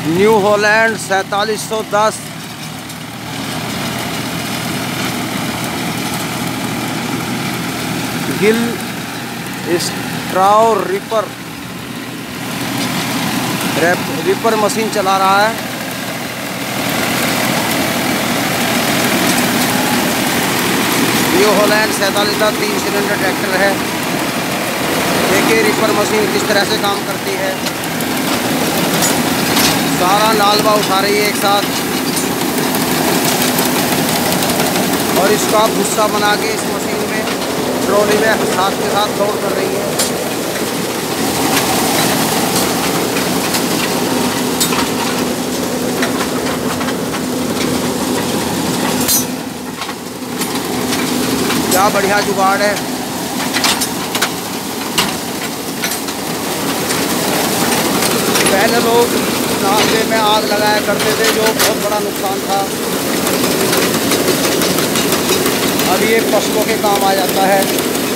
New Holland 4710 Gill straw reaper machine चला रहा है। न्यू हॉलैंड 4710 3 सिलेंडर ट्रैक्टर है। देखिए रिपर मशीन किस तरह से काम करती है। सारा नालवा उठा रही है एक साथ और इसका भुस्सा बना के इस मशीन में ट्रॉली में साथ के साथ लोड कर रही है। क्या बढ़िया जुगाड़ है। पहले लोग नाले में आग लगाया करते थे जो बहुत बड़ा नुकसान था। अब ये पशुओं के काम आ जाता है।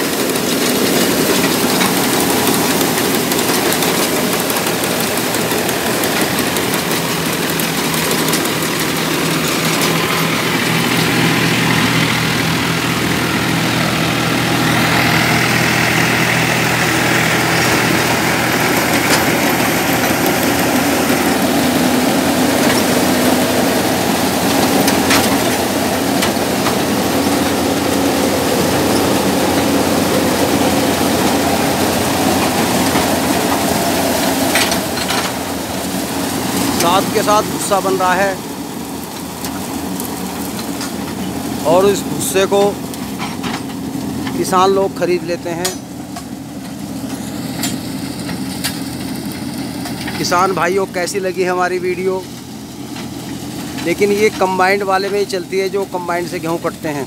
साथ के साथ भुस्सा बन रहा है और इस भुस्से को किसान लोग खरीद लेते हैं। किसान भाइयों कैसी लगी हमारी वीडियो। लेकिन ये कंबाइंड वाले में ही चलती है जो कंबाइंड से गेहूं कटते हैं।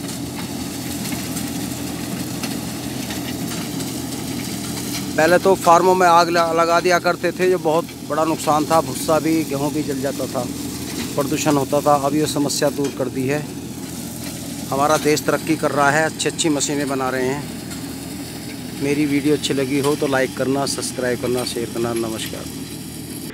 पहले तो फार्मों में आग लगा दिया करते थे जो बहुत बड़ा नुकसान था। भुस्सा भी गेहूं भी जल जाता था, प्रदूषण होता था। अब ये समस्या दूर कर दी है। हमारा देश तरक्की कर रहा है, अच्छी मशीनें बना रहे हैं। मेरी वीडियो अच्छी लगी हो तो लाइक करना, सब्सक्राइब करना, शेयर करना। नमस्कार।